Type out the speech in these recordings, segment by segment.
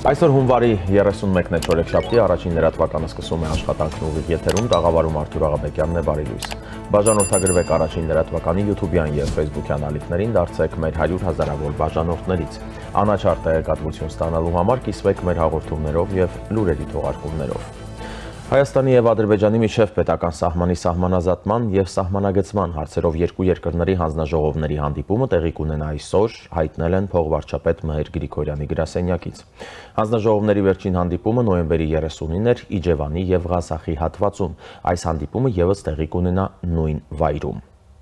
Այսօր հունվարի 31-ն է չորեքշաբթի, առաջին լրատվականը սկսում է աշխատանքն ուղիղ եթերում, տաղավարում Արթուր Աղաբեկյանն է, բարի լույս։ Բաժանորդագրվեք առաջին լրատվականի YouTube-յան և Facebook-յան ալիքներին, դարձեք մեր 100 հազարավոր բաժանորդներից։ Անաչառ տեղեկատվություն ստանալու համար կիսվեք մեր հաղորդումներով և լուրերի թողարկումներով։ Հայաստանի և Ադրբեջանի միջև պետական սահմանի սահմանազատման և սահմանագծման հարցերով երկու երկրների հանձնաժողովների հանդիպումը տեղի կունենա այսօր, հայտնել են փոխվարչապետ Մհեր Գրիգորյանի գրասենյակից։ Հանձնաժողովների վերջին հանդիպումը նոյեմբերի 30-ին էր Իջևանի և Ղազախի հատվածում։ Այս հանդիպումը ևս տեղի կունենա նույն վայրում։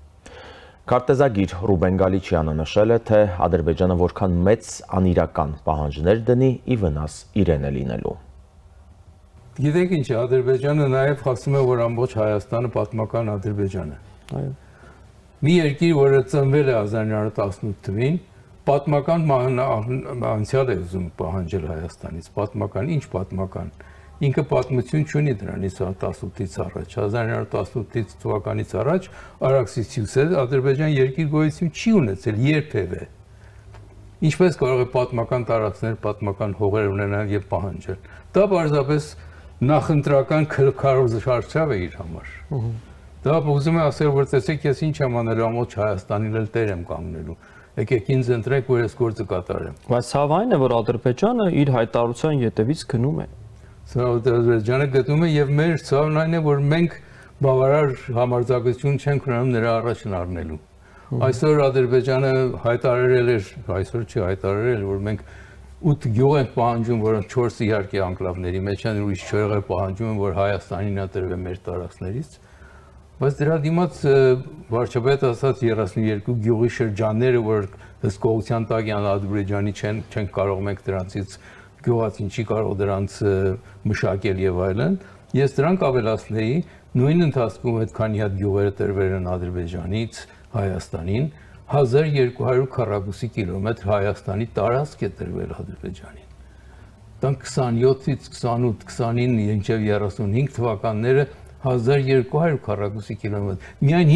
Քարտեզագիր Ռուբեն Գալիչյանը նշել է, թե Ադրբեջանը որքան մեծ անիրական պահանջներ դնի, ի վնաս իրեն է լինելու։ Գիտեք ինչ է, Ադրբեջանը նաև ասում է, որ ամբողջ Հայաստանը պատմական Ադրբեջան է։ Մի երկիր, որը ծնվել է 1918 թվին, պատմական անցյալ է ուզում պահանջել Հայաստանից, պատմական, ինչ պատմական։ Ինքը պատմություն չունի դրանից 18-ից առաջ, 1918 թվականից առաջ Արաքսից հյուսիս Ադրբեջան երկիր գոյություն չի ունեցել երբևէ։ Ինչպես կարող է պատմական տարածքներ, պատմական հողեր ունենալ եւ պահանջել։ Դա պարզապես նախընտրական քարոզարշավ է իր համար։ Դա ուզում է ասել, որ տեսեք, ես ինչ եմ անելու, ամբողջ Հայաստանին էլ տեր եմ կանգնելու։ Եկեք ինձ ընտրեք, որ ես գործը կատարեմ։ Բայց ցավային է, որ Ադրբեջանը իր հայտարարության ետևից գնում է։ Ադրբեջանը գտնում է եւ մեր ցավն այն է, որ մենք բավարար համարձակություն չենք ունենում նրա առաջն առնելու։ Այսօր Ադրբեջանը հայտարարել էր, այսօր չի հայտարարել, որ մենք 8 գյուղ ենք պահանջում, որոնք 4-ը իհարկե անկլավների մեջ են, ուրիշ 4-ը պահանջում են, որ Հայաստանին ատրվեն մեր տարածքներից։ Բայց դրա դիմաց վարչապետը ասաց 32 գյուղի շրջանները, որ հսկողության տակ են Ադրբեջանի չեն կարող մենք դրանցից գյուղացին չի կարող դրանց մշակել եւ այլն։ Ես դրանք ավելացնեի, նույն ընթացքում այդքանի հատ գյուղերը տրվել են Ադրբեջանից Հայաստանին, 1200 քառակուսի կիլոմետր Հայաստանի տարածք է տրվել Ադրբեջանին։ Տան 27-ից 28, 29, մինչև 35 թվականները 1200 քառակուսի կիլոմետր։ Միայն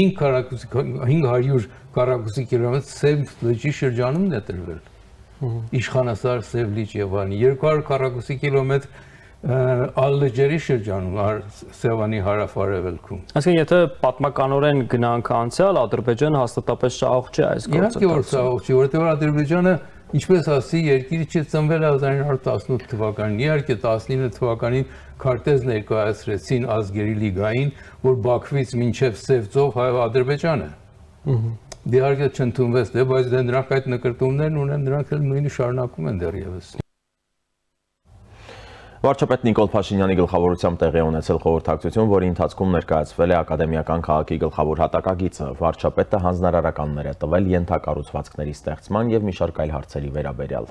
500 քառակուսի կիլոմետր Սև լճի շրջանում է տրվել։ Իշխանասար, Սև լիճ եւ այլն։ 200 քառակուսի կիլոմետր Ալլեջերի շրջանում, Սևանի հարավ-արևելքում։ Այսինքն, եթե պատմականորեն գնանք անցյալ, Ադրբեջանը հաստատապես շահող չէ այս գործընթացում։ Իհարկե որ շահող չի, որովհետեւ Ադրբեջանը, ինչպես ասի, երկիրը չծնվել է 1918 թվականին։ Իհարկե 19 թվականին քարտեզ ներկայացրեցին ազգերի լիգային, որ Բաքվից մինչև Սև ծով Ադրբեջանը։ Իհարկե չընդունվեց, բայց նրանք այդ նկրտումներն ունեն, նրանք էլ նույնը շարունակում են դեռևս։ Վարչապետ Նիկոլ Փաշինյանի գլխավորությամբ տեղի ունեցել խորհրդակցություն, որի ընթացքում ներկայացվել է ակադեմիական քաղաքի գլխավոր հատակագիծը։ Վարչապետը հանձնարարականներ է տվել ենթակառուցվածքների ստեղծման և մի շարք այլ հարցերի վերաբերյալ։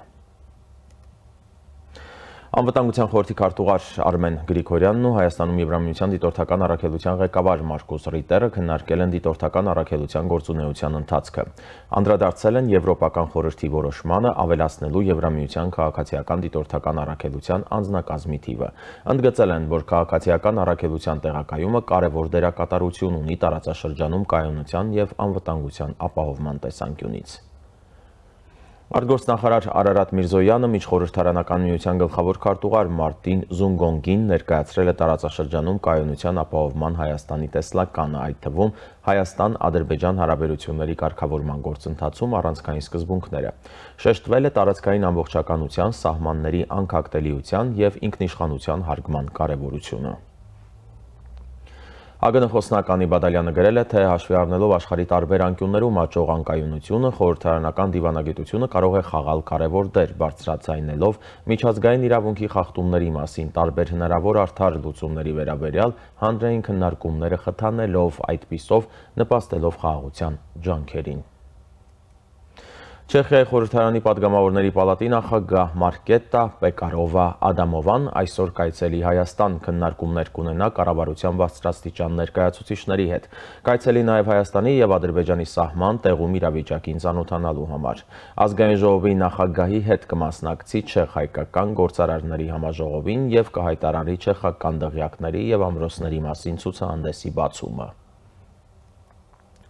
Անվտանգության խորհրդի քարտուղար Արմեն Գրիգորյանն ու Հայաստանում Եվրամիության դիտորդական առաքելության ղեկավար Մարկոս Ռիտերը քննարկել են դիտորդական առաքելության գործունեության ընթացքը։ Անդրադարձել են Եվրոպական խորհրդի որոշմանը ավելացնելու Եվրամիության քաղաքացիական դիտորդական առաքելության անձնակազմի թիվը։ Ընդգծել են, որ քաղաքացիական առաքելության տեղակայումը կարևոր դերակատարություն ունի տարածաշրջանում կայունության և անվտանգության ապահովման տեսանկյունից։ Արտգործնախարար Արարատ Միրզոյանը միջխորհրդարանական միության գլխավոր քարտուղար Մարտին Զունգոնգին ներկայացրել է տարածաշրջանում կայունության ապահովման Հայաստանի տեսլականը, այդ թվում Հայաստան-Ադրբեջան հարաբերությունների կարգավորման գործընթացում առանցքային սկզբունքները։ Շեշտվել է տարածքային ամբողջականության, սահմանների անկախտելիության և ինքնիշխանության հարգման կարևորությունը։ ԱԳՆ խոսնակ Անի Բադալյանը գրել է, թե հաշվի առնելով աշխարհի տարբեր անկյուններում աճող անկայունությունը, խորհրդարանական դիվանագիտությունը կարող է խաղալ կարևոր դեր, բարձրաձայնելով միջազգային իրավունքի խախտումների մասին տարբեր հնարավոր արդար լուծումների վերաբերյալ հանրային քննարկումները խթանելով, այդպիսով նպաստելով խաղաղության ջանքերին։ Չեխիայի խորհրդարանի падգամավորների պալատի նախագահ Մարկետա Պեկարովա Ադամովան այսօր կայցելի Հայաստան, քննարկումներ կունենա կառավարության բարձրաստիճան ներկայացուցիչների հետ։ Կայցելի նաև Հայաստանի և Ադրբեջանի սահման տեղում իրավիճակին ծանոթանալու համար։ Ազգային ժողովի նախագահի հետ կմասնակցի չեխ-հայկական գործարարների համաժողովին և կհայտարարի չեխական դղյակների և ամրոցների մասին ցուցահանդեսի բացումը։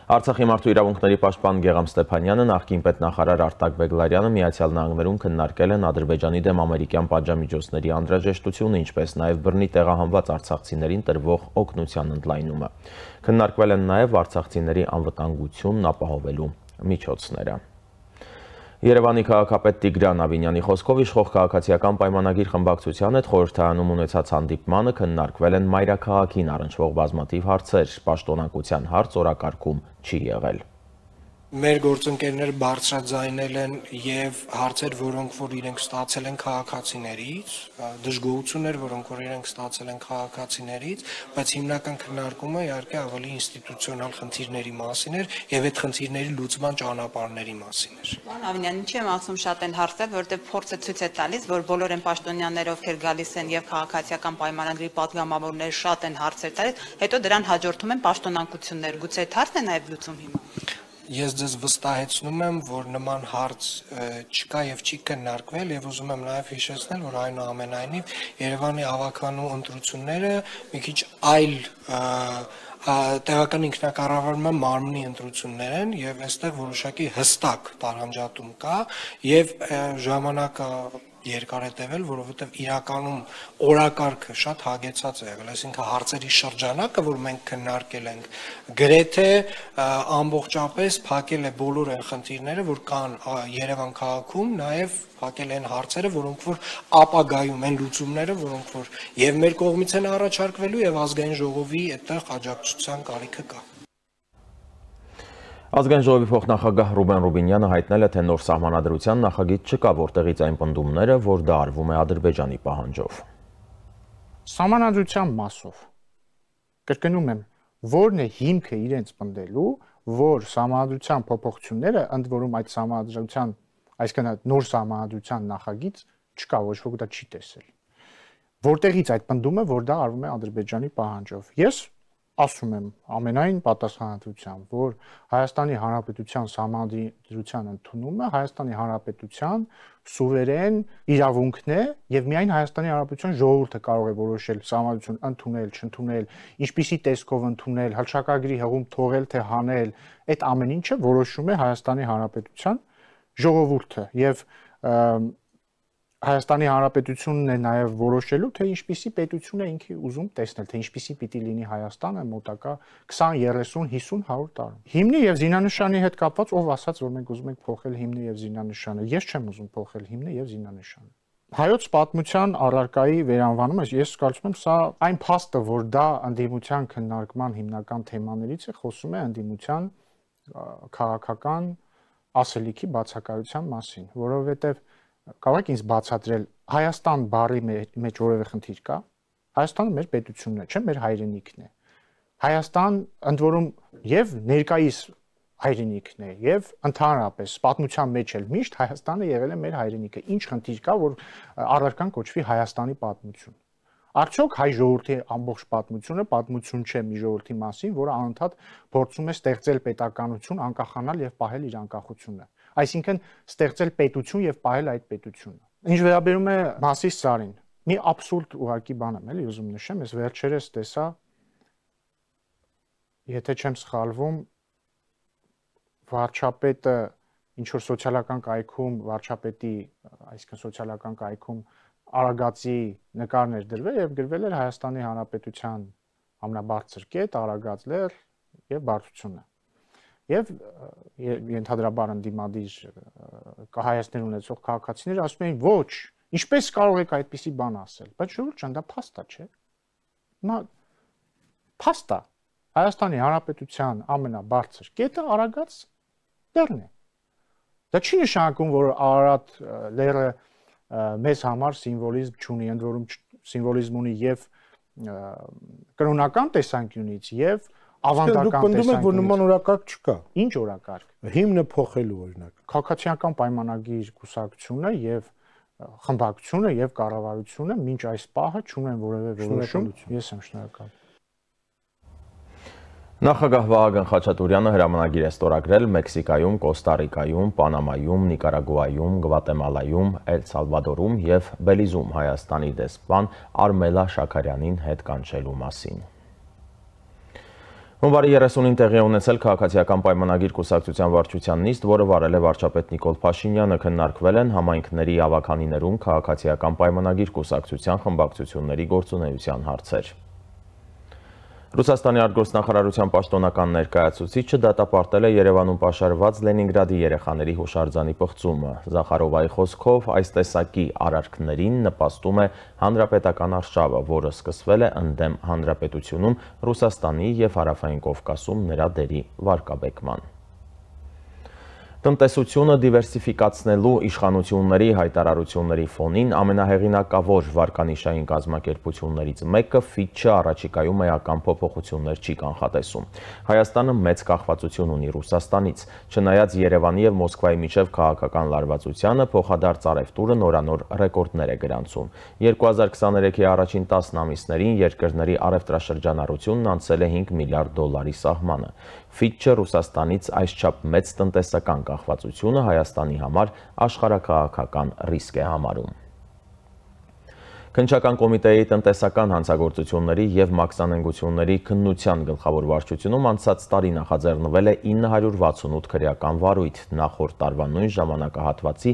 Արցախի մարդու իրավունքների պաշտպան Գեգամ Ստեփանյանը, նախկին պետնախարար Արտակ Բեգլարյանը Միացյալ Նահանգներում քննարկել են Ադրբեջանի դեմ ամերիկյան պատժամիջոցների անհրաժեշտությունը, ինչպես նաև բռնի տեղահանված արցախցիներին տրվող օգնության ընդլայնումը։ Քննարկվել են նաև արցախցիների անվտանգությունն ապահովելու միջոցները։ Երևանի քաղաքապետ Տիգրան Ավինյանի խոսքով իշխող քաղաքացիական պայմանագիր խմբակցության հետ խորհրդարանում ունեցած հանդիպմանը քննարկվել են մայրաքաղաքին առնչվող բազմաթիվ հարցեր, պաշտոնակության հարց օրակարգում չի եղել։ Մեր գործընկերները բարձրաձայնել են եւ հարցեր, որոնք որ իրենք ստացել են քաղաքացիներից, դժգոհություններ, որոնք որ իրենք ստացել են քաղաքացիներից, բայց հիմնական քննարկումը իհարկե ավելի ինստիտուցիոնալ խնդիրների մասին էր եւ այդ խնդիրների լուծման ճանապարհների մասին էր։ Պարոն Ավինյան, ինչի եմ ասում շատ են հարցեր, որովհետեւ փորձը ցույց է տալիս, որ բոլոր են պաշտոնյաները, ովքեր գալիս են եւ քաղաքացիական պայմանագրի պատգամավորները շատ են հարցեր տալիս, հետո դրան հաջորդում են պաշտոնակություններ։ Գուցե այդ հարցն է նաեւ լուծում հիմա։ Ես ձեզ վստահեցնում եմ, որ նման հարց չկա եւ չի քննարկվել եւ ուզում եմ նաեւ հիշեցնել, որ այնուամենայնիվ Երևանի ավականու ընտրությունները մի քիչ այլ տեղական ինքնակառավարման մարմնի ընտրություններ են եւ այստեղ որոշակի հստակ տարանջատում կա եւ ժամանակը երկար է տևել, որովհետև իրականում օրակարգը շատ հագեցած է եղել, այսինքն հարցերի շրջանակը, որ մենք քննարկել ենք, գրեթե ամբողջապես փակել է բոլոր այն խնդիրները, որ կան Երևան քաղաքում, նաև փակել են հարցերը, որոնք որ ապագայում են լուծումները, որոնք որ եւ մեր կողմից են առաջարկվելու եւ ազգային ժողովի այդտեղ աջակցության կարիքը կա։ Ազգային ժողովի փոխնախագահ Ռուբեն Ռուբինյանը հայտնել է, թե նոր սահմանադրության նախագիծ չկա, որտեղից այն պնդումները, որ դա արվում է Ադրբեջանի պահանջով։ Սահմանադրության մասով, կրկնում եմ, որն է հիմքը իրենց պնդելու, որ սահմանադրության փոփոխությունները, ընդ որում այդ սահմանադրության, այսինքն նոր սահմանադրության նախագիծ չկա, ոչ ոք դա չի տեսել։ Որտեղից այդ պնդումը, որ դա արվում է Ադրբեջանի պահանջով։ Ես ասում եմ ամենայն պատասխանատվությամբ, որ Հայաստանի Հանրապետության սահմանադրության ընդունումը Հայաստանի Հանրապետության սուվերեն իրավունքն է եւ միայն Հայաստանի Հանրապետության ժողովուրդը կարող է որոշել սահմանադրություն ընդունել, չընդունել, ինչպիսի տեսքով ընդունել, հռչակագրի հղում թողել թե հանել, այդ ամեն ինչը որոշում է Հայաստանի Հանրապետության ժողովուրդը եւ Հայաստանի Հանրապետությունն է նաև որոշելու, թե ինչպիսի պետություն է ինքը ուզում տեսնել, թե ինչպիսի պիտի լինի Հայաստանը մոտակա 20, 30, 50, 100 տարում։ Հիմնի եւ զինանշանի հետ կապված ով ասաց, որ մենք ուզում ենք փոխել հիմնը եւ զինանշանը։ Ես չեմ ուզում փոխել հիմնը եւ զինանշանը։ Հայոց պատմության առարկայի վերանվանումը, ես կարծում եմ, սա այն փաստը, որ դա ընդդիմության քննարկման հիմնական թեմաներից է, խոսում է ընդդիմության քաղաքական ասելիքի բացակայության մասին, որովհետեւ կարող եք ինձ բացատրել Հայաստան բառի մեջ որևէ խնդիր կա։ Հայաստանը մեր պետությունն է, չէ՞ մեր հայրենիքն է։ Հայաստան ընդ որում եւ ներկայիս հայրենիքն է եւ ընդհանրապես պատմության մեջ էլ միշտ Հայաստանը եղել է մեր հայրենիքը։ Ինչ խնդիր կա, որ առարկան կոչվի Հայաստանի պատմություն։ Արդյոք հայ ժողովրդի ամբողջ պատմությունը պատմություն չէ մի ժողովրդի մասին, որը անընդհատ փորձում է ստեղծել պետականություն, անկախանալ եւ պահել իր անկախությունը։ Այսինքն ստեղծել պետություն եւ պահել այդ պետությունը։ Ինչ վերաբերում է Մասիս Սարին, մի абսուրդ ուղակի բան եմ, էլի ուզում նշեմ, ես վերջերս տեսա, եթե չեմ սխալվում, վարչապետը ինչ որ սոցիալական կայքում, վարչապետի, այսինքն սոցիալական կայքում Արագածի նկարներ դրվել եւ գրվել էր Հայաստանի Հանրապետության ամենաբարձր կետ, Արագած լեռ եւ բարձրությունը։ Եվ ենթադրաբար ընդդիմադիր հայացքներ ունեցող քաղաքացիները ասում էին, ոչ, ինչպես կարող եք այդպիսի բան ասել, բայց ժողովուրդ ջան, դա փաստ է, չէ՞։ Հիմա փաստ է։ Հայաստանի Հանրապետության ամենաբարձր կետը Արագած լեռն է։ Դա չի նշանակում, որ Արարատ լեռը մեզ համար սիմվոլիզմ չունի, ընդ որում սիմվոլիզմ ունի եւ կրոնական տեսանկյունից եւ ավանդական տեսանկյունից։ Դուք պնդում եք, որ նման օրակարգ չկա։ Ինչ օրակարգ։ Հիմնը փոխելու օրինակ։ Քաղաքացիական պայմանագիր կուսակցությունը եւ խմբակցությունը եւ կառավարությունը մինչ այս պահը չունեն որևէ որոշում։ Ես եմ շնորհակալ։ Նախագահ Վահագն Խաչատուրյանը հրամանագիր է ստորագրել Մեքսիկայում, Կոստարիկայում, Պանամայում, Նիկարագուայում, Գվատեմալայում, Էլ Սալվադորում եւ Բելիզում Հայաստանի դեսպան Արմելա Շաքարյանին հետ կանչելու մասին։ Հունվարի 30-ին տեղի ունեցել քաղաքացիական պայմանագիր կուսակցության վարչության նիստ, որը վարել է վարչապետ Նիկոլ Փաշինյանը, քննարկվել են համայնքների ավականիներում քաղաքացիական պայմանագիր կուսակցության խմբակցությունների գործունեության հարցեր։ Ռուսաստանի արտգործնախարարության պաշտոնական ներկայացուցիչը դատապարտել է Երևանում պաշարված Լենինգրադի երեխաների հուշարձանի պղծումը։ Զախարովայի խոսքով այս տեսակի արարքներին նպաստում է հանրապետական արշավը, որը սկսվել է ընդդեմ հանրապետությունում Ռուսաստանի և Հարավային Կովկասում նրա դերի վարկաբեկման։ Տնտեսությունը դիվերսիֆիկացնելու իշխանությունների հայտարարությունների ֆոնին ամենահեղինակավոր վարկանիշային կազմակերպություններից մեկը Fitch-ը առաջիկայում էական փոփոխություններ չի կանխատեսում։ Հայաստանը մեծ կախվածություն ունի Ռուսաստանից, չնայած Երևանի և Մոսկվայի միջև քաղաքական լարվածությանը, փոխադարձ առևտուրը նորանոր ռեկորդներ է գրանցում։ 2023-ի առաջին 10 ամիսներին երկրների առևտրաշրջանառությունն անցել է $5 միլիարդ սահմանը։ Fitch-ը Ռուսաստանից այսչափ մեծ տնտեսական կախվածությունը Հայաստանի համար աշխարհաքաղաքական ռիսկ է համարում։ Քննչական կոմիտեի տնտեսական հանցագործությունների և մաքսանենգությունների քննության գլխավոր վարչությունում անցած տարի նախաձեռնվել է 968 քրեական վարույթ, նախորդ տարվա նույն ժամանակահատվածի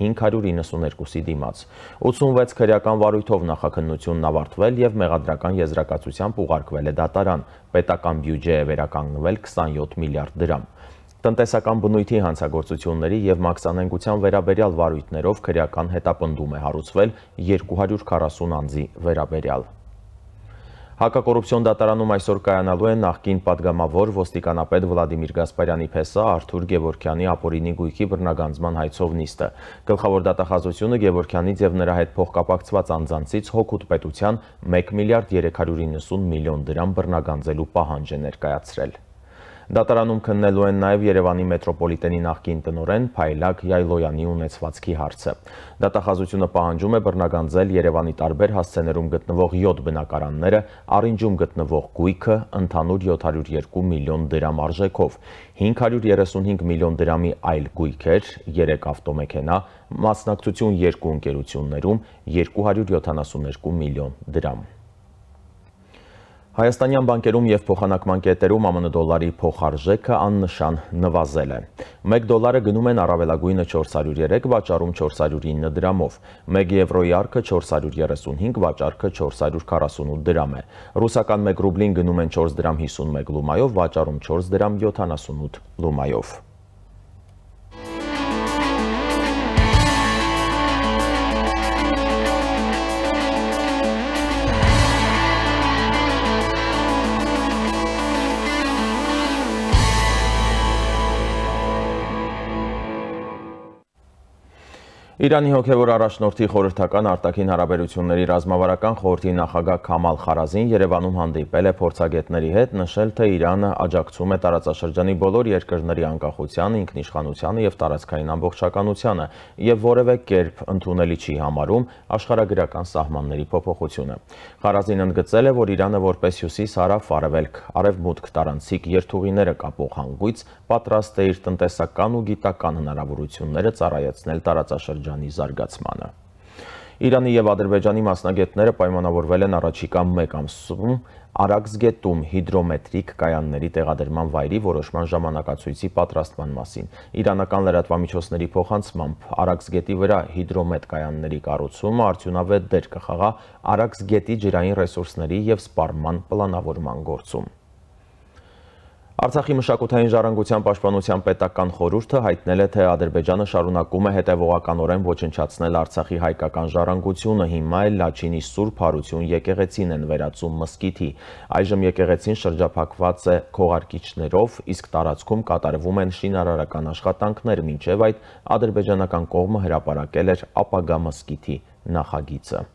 592-ի դիմաց։ 86 քրեական վարույթով նախաքննությունն ավարտվել և մեղադրական եզրակացությամբ ուղարկվել է դատարան, պետական բյուջե է վերականգնվել 27 միլիարդ դրամ։ Տնտեսական բնույթի հանցագործությունների և մաքսանենգության վերաբերյալ վարույթներով քրեական հետապնդում է հարուցվել 240 անձի վերաբերյալ։ Հակակոռուպցիոն դատարանում այսօր կայանալու է նախկին պատգամավոր ոստիկանապետ Վլադիմիր Գասպարյանի փեսա Արթուր Գևորգյանի ապօրինի գույքի բռնագանձման հայցով նիստը։ Գլխավոր դատախազությունը Գևորգյանից և նրա հետ փոխկապակցված անձանցից հօգուտ պետության 1 միլիարդ 390 միլիոն դրամ բռնագանձելու պահանջ է ներկայացրել։ Դատարանում քննելու են նաև Երևանի մետրոպոլիտենի նախկին տնօրեն Փայլակ Յայլոյանի ունեցվածքի հարցը։ Դատախազությունը պահանջում է բռնագանձել Երևանի տարբեր հասցեներում գտնվող 7 բնակարանները, առինջում գտնվող գույքը ընդհանուր 702 միլիոն դրամ արժեքով, 535 միլիոն դրամի այլ գույքեր, 3 ավտոմեքենա, մասնակցություն 2 ընկերություններում 272 միլիոն դրամ։ Հայաստանյան բանկերում և փոխանակման կետերում ԱՄՆ դոլարի փոխարժեքը աննշան նվազել է։ 1 դոլարը գնում են առավելագույնը 403, վաճառում 409 դրամով, 1 եվրոյի առքը 435, վաճառքը 448 դրամ է։ Ռուսական 1 ռուբլին գնում են 4 դրամ 51 լումայով, վաճառում 4 դրամ 78 լումայով։ Իրանի հոգևոր առաջնորդի խորհրդական արտաքին հարաբերությունների ռազմավարական խորհրդի նախագահ Քամալ Խարազին Երևանում հանդիպել է փորձագետների հետ, նշել, թե Իրանը աջակցում է տարածաշրջանի բոլոր երկրների անկախությանը, ինքնիշխանությանը և տարածքային ամբողջականությանը և որևէ կերպ ընդունելի չի համարում աշխարհագրական սահմանների փոփոխությունը։ Խարազին ընդգծել է, որ Իրանը որպես հյուսիս-հարավ-արևելք, արևմուտք տարանցիկ երթուղիները կապող հանգույց պատրաստ է իր տնտեսական ու գիտական հնարավորությունները ծառայեցնել տարածաշրջանի զարգացմանը։ Իրանի և Ադրբեջանի մասնագետները պայմանավորվել են առաջիկա 1 ամսում Արաքս գետում հիդրոմետրիկ կայանների տեղադրման վայրի որոշման ժամանակացույցի պատրաստման մասին։ Իրանական լրատվամիջոցների փոխանցմամբ Արաքս գետի վրա հիդրոմետ կայանների կառուցումը արդյունավետ դեր կխաղա Արաքս գետի ջրային ռեսուրսների և սպառման պլանավորման գործում։ Արցախի մշակութային ժառանգության պաշտպանության պետական խորհուրդը հայտնել է, թե Ադրբեջանը շարունակում է հետևողականորեն ոչնչացնել Արցախի հայկական ժառանգությունը, հիմա էլ Լաչինի Սուրբ Հարություն եկեղեցին են վերածում մզկիթի։ Այժմ եկեղեցին շրջափակված է քողարկիչներով, իսկ տարածքում կատարվում են շինարարական աշխատանքներ, մինչև այդ ադրբեջանական կողմը հրապարակել էր ապագա մզկիթի նախագիծը։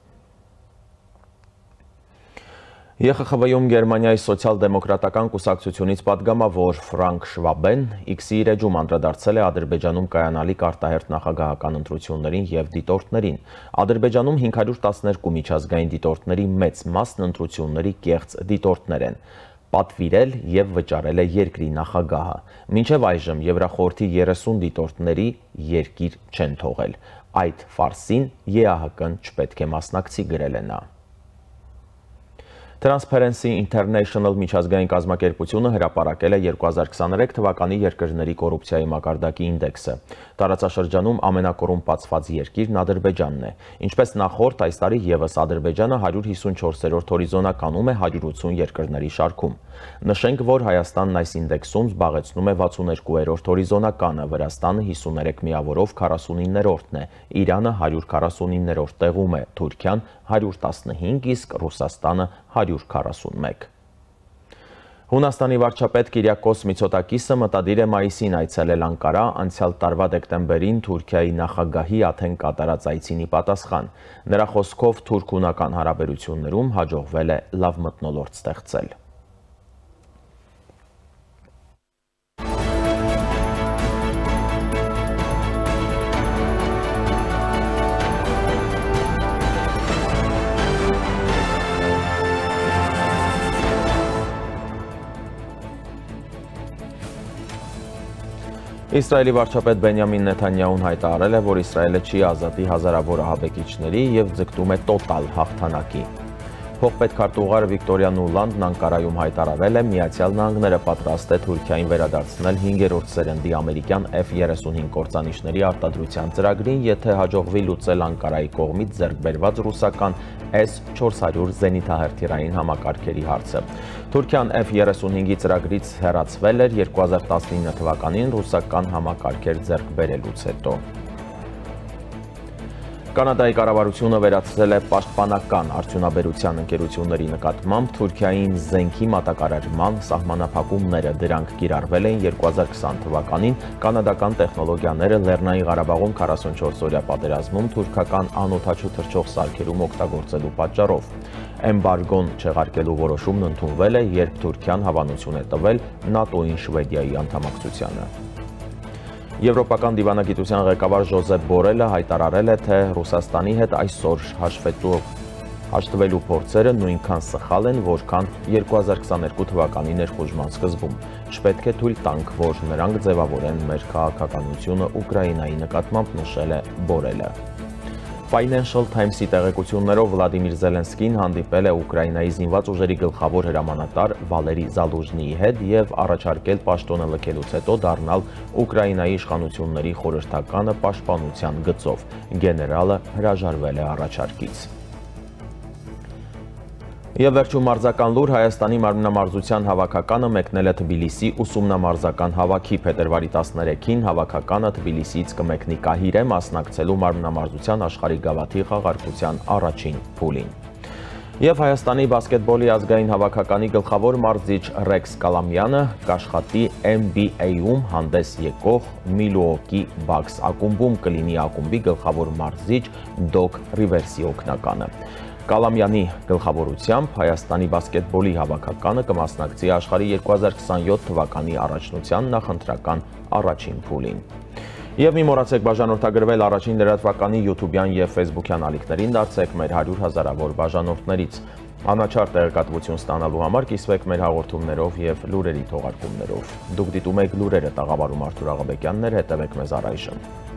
ԵԽԽՎ-ում Գերմանիայի սոցիալ-դեմոկրատական կուսակցությունից պատգամավոր Ֆրանկ Շվաբեն X-ի իր էջում անդրադարձել է Ադրբեջանում կայանալիք արտահերթ նախագահական ընտրություններին և դիտորդներին։ Ադրբեջանում 512 միջազգային դիտորդների մեծ մասն ընտրությունների կեղծ դիտորդներ են։ Պատվիրել և վճարել է երկրի նախագահը։ Մինչև այժմ Եվրախորհրդի 30 դիտորդների երկիր չեն թողել։ Այդ ֆարսին ԵԱՀԿ-ն չպետք է մասնակցի, գրել է նա։ Transparency International միջազգային կազմակերպությունը հրապարակել է 2023 թվականի երկրների կոռուպցիայի մակարդակի ինդեքսը։ Տարածաշրջանում ամենակոռումպացված երկիրն Ադրբեջանն է։ Ինչպես նախորդ, այս տարի ևս Ադրբեջանը 154-րդ հորիզոնականում է 180 երկրների շարքում։ Նշենք, որ Հայաստանն այս ինդեքսում զբաղեցնում է 62-րդ հորիզոնականը, Վրաստանը 53 միավորով 49-րդն է, Իրանը 149-րդ տեղում է, Թուրքիան 115, իսկ Ռուսաստանը 141։ Հունաստանի վարչապետ Կիրիակոս Միցոտակիսը մտադիր է մայիսին այցելել Անկարա, անցյալ տարվա դեկտեմբերին Թուրքիայի նախագահի Աթեն կատարած այցինի պատասխան։ Նրա խոսքով թուրք-հունական հարաբերություններում հաջողվել է լավ մթնոլորտ ստեղծել։ Իսրայելի վարչապետ Բենյամին Նեթանյահուն հայտարարել է, որ Իսրայելը չի ազատի հազարավոր ահաբեկիչների եւ ձգտում է տոտալ հաղթանակի։ Փոխպետքարտուղար Վիկտորիա Նուլանդն Անկարայում հայտարարել է, Միացյալ Նահանգները պատրաստ է Թուրքիային վերադարձնել 5-րդ սերնդի ամերիկյան F-35 կործանիչների արտադրության ծրագրին, եթե հաջողվի լուծել Անկարայի կողմից ձեռք բերված ռուսական S-400 զենիթահրթիռային համակարգերի հարցը։ Թուրքիան F-35-ի ծրագրից հեռացվել էր 2019 թվականին ռուսական համակարգեր ձեռք բերելուց հետո։ Կանադայի կառավարությունը վերացրել է պաշտպանական արդյունաբերության ընկերությունների նկատմամբ Թուրքիային զենքի մատակարարման սահմանափակումները, դրանք կիրառվել էին 2020 թվականին կանադական տեխնոլոգիաները Լեռնային Ղարաբաղում 44-օրյա պատերազմում թուրքական անօդաչու թռչող սարքերում օգտագործելու պատճառով։ Էմբարգոն չեղարկելու որոշումն ընդունվել է, երբ Թուրքիան հավանություն է տվել ՆԱՏՕ-ին Շվեդիայի անդամակցությանը։ Եվրոպական դիվանագիտության ղեկավար Ժոզեփ Բորելը հայտարարել է, թե Ռուսաստանի հետ այսօր հաշտվելու փորձերը նույնքան սխալ են, որքան 2022 թվականի ներխուժման սկզբում։ Չպետք է թույլ տանք, որ նրանք ձևավորեն մեր քաղաքականությունը Ուկրաինայի նկատմամբ, նշել է Բորելը։ Financial Times-ի տեղեկություններով Վլադիմիր Զելենսկին հանդիպել է Ուկրաինայի զինված ուժերի գլխավոր հրամանատար Վալերի Զալուժնիի հետ եւ առաջարկել պաշտոնը լքելուց հետո դառնալ Ուկրաինայի իշխանությունների խորհրդականը պաշտպանության գծով։ Գեներալը հրաժարվել է առաջարկից։ Եվ վերջում մարզական լուր, Հայաստանի մարմնամարզության հավաքականը մեկնել է Թբիլիսի ուսումնամարզական հավաքի, փետրվարի 13-ին հավաքականը Թբիլիսիից կմեկնի Կահիրե մասնակցելու մարմնամարզության աշխարհի գավաթի խաղարկության առաջին փուլին։ Եվ Հայաստանի բասկետբոլի ազգային հավաքականի գլխավոր մարզիչ Ռեքս Կալամյանը կաշխատի NBA-ում հանդես եկող Միլուոկի Բաքս ակումբում, կլինի ակումբի գլխավոր մարզիչ Դոկ Ռիվերսի օգնականը։ Կալամյանի գլխավորությամբ Հայաստանի բասկետբոլի հավաքականը կմասնակցի աշխարհի 2027 թվականի առաջնության նախընտրական առաջին փուլին։ Եվ մի մոռացեք բաժանորդագրվել առաջին լրատվականի YouTube-յան եւ Facebook-յան ալիքներին, դարձեք մեր 100 հազարավոր բաժանորդներից։ Անաչառ տեղեկատվություն ստանալու համար կիսվեք մեր հաղորդումներով եւ լուրերի թողարկումներով։ Դուք դիտում եք լուրերը, տաղավարում Արթուր Աղաբեկյանն էր, հետևեք մեզ առայժմ։